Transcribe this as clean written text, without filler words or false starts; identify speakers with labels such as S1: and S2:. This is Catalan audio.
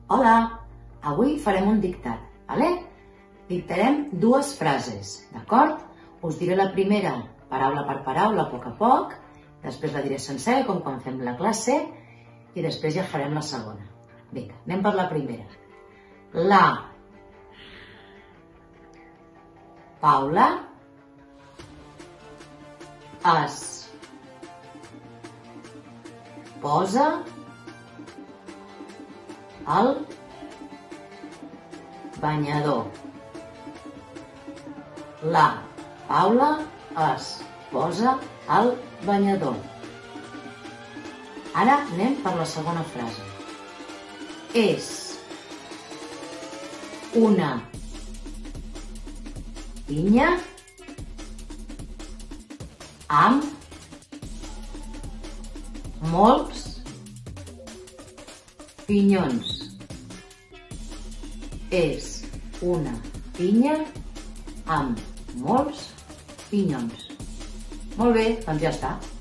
S1: Hola, avui farem un dictat, vale? Dictarem dues frases, d'acord? Us diré la primera paraula per paraula a poc, després la diré sencera com quan fem la classe i després ja farem la segona. Vinga, anem per la primera. La Paula es posa al banyador. La Paula es posa al banyador. Ara anem per la segona frase. És una pinya amb molts pinyons. És una pinya amb molts pinyons. Molt bé, doncs ja està.